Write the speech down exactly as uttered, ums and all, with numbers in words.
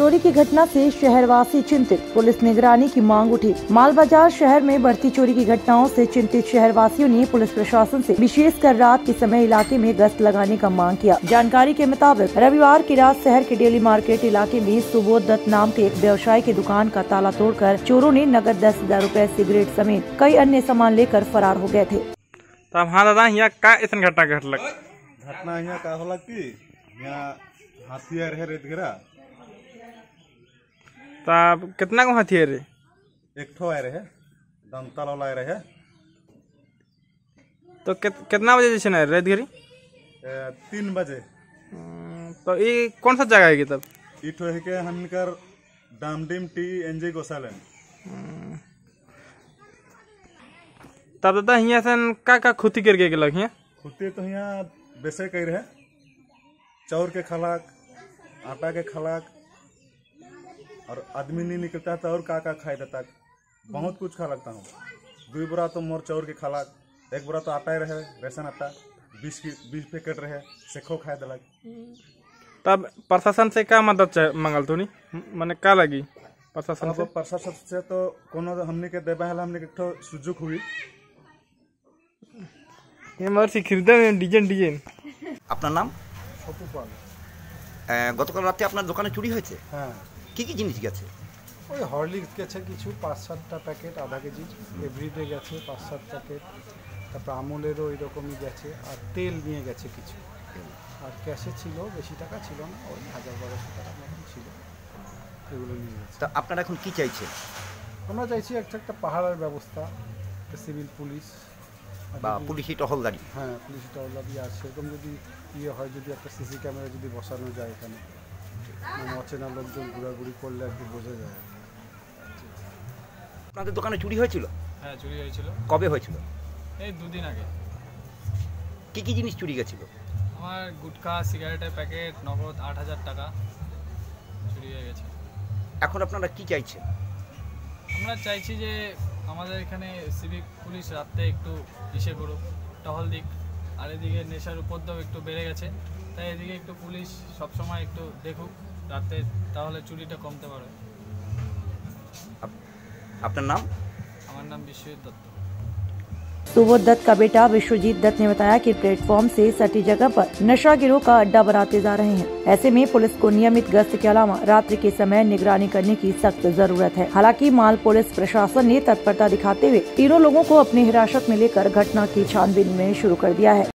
चोरी की घटना से शहरवासी चिंतित, पुलिस निगरानी की मांग उठी। माल बाजार शहर में बढ़ती चोरी की घटनाओं से चिंतित शहरवासियों ने पुलिस प्रशासन से विशेषकर रात के समय इलाके में गश्त लगाने का मांग किया। जानकारी के मुताबिक रविवार की रात शहर के डेली मार्केट इलाके में सुबोध दत्त नाम के एक व्यवसायी की दुकान का ताला तोड़कर चोरों ने नकद दस हजार रूपए सिगरेट समेत कई अन्य सामान लेकर फरार हो गए थे। तब हाँ दादा यहाँ का ऐसा घटना घटलक? घटना यहाँ का होला कि यहाँ हाथियार है रेत गिरा। तब कितना को हाथियार रे? एक ठो आए रहे दमताल वाला रहे। तो कित, कितना बजे जैसे ना रेत गिरी? तीन बजे। तो ये कौन सा जगह है तब? ये ठो है के हनकर डामडिम टी एनजे गोसालन। तब दादा यहाँ से का का खुती करके लग यहाँ? खुती तो यहाँ बेसे कही रहे, चाउर के खलाक, आटा के खलाक, और आदमी नहीं निकलता था और का का खाए देता, बहुत कुछ खा लगता हूँ। दो बुरा तो मोर चाउर के खलाक, एक बुरा तो आटा रहे, रेशन आटा, बीस की बीस पैकेट रहे, सेखो खाए दलक। तब प्रशासन से क्या मदद मंगल तो नहीं मैंने का लगी प्रशासन से? प्रशासन से तो कोनो हमने के देबा है, हमने के सुजुक हुई ये मर्सी खरीदा डिजाइन डिजाइन। আপনার নাম? ছোটু পাল। গতকাল রাতে আপনার দোকানে চুরি হয়েছে? হ্যাঁ। কি কি জিনিস গেছে? ওই হরলিক্স গেছে কিছু পাঁচ সাতটা প্যাকেট, আধা কেজি এভরিডে গেছে পাঁচ সাত প্যাকেট, তারপর আমলেরও ওই রকমই গেছে, আর তেল নিয়ে গেছে কিছু, আর ক্যাশে ছিল বেশি টাকা ছিল না, ওই হাজার বারোশো টাকা মতন ছিল, এগুলো নিয়ে গেছে। তা আপনারা এখন কি চাইছেন? আমরা চাইছি একটা একটা পাহাড়ের ব্যবস্থা, সিভিল পুলিশ বা পুলিশি টহলদারি। হ্যাঁ, পুলিশি টহলদারি আর সেরকম যদি ইয়ে হয়, যদি একটা সিসি ক্যামেরা যদি বসানো যায় এখানে, মানে অচেনা লোকজন ঘোরাঘুরি করলে আর কি বোঝা যায়। আপনাদের দোকানে চুরি হয়েছিল? হ্যাঁ, চুরি হয়েছিল। কবে হয়েছিল? এই দুদিন আগে। কি কি জিনিস চুরি গেছিল? আমার গুটখা, সিগারেটের প্যাকেট, নগদ আট হাজার টাকা চুরি হয়ে গেছে। এখন আপনারা কি চাইছেন? আমরা চাইছি যে আমাদের এখানে সিভিক পুলিশ রাতে একটু ইসে করুক, টহল দিক, আর এদিকে নেশার উপদ্রব একটু বেড়ে গেছে, তাই এদিকে একটু পুলিশ সবসময় একটু দেখুক রাতে, তাহলে চুরিটা কমতে পারবে। আপনার নাম? আমার नाम विश्वजीत दत्त। सुबोध दत्त का बेटा विश्वजीत दत्त ने बताया कि प्लेटफॉर्म से सटी जगह पर नशा गिरोह का अड्डा बनाते जा रहे हैं। ऐसे में पुलिस को नियमित गश्त के अलावा रात्रि के समय निगरानी करने की सख्त जरूरत है। हालांकि माल पुलिस प्रशासन ने तत्परता दिखाते हुए तीनों लोगों को अपनी हिरासत में लेकर घटना की छानबीन में शुरू कर दिया है।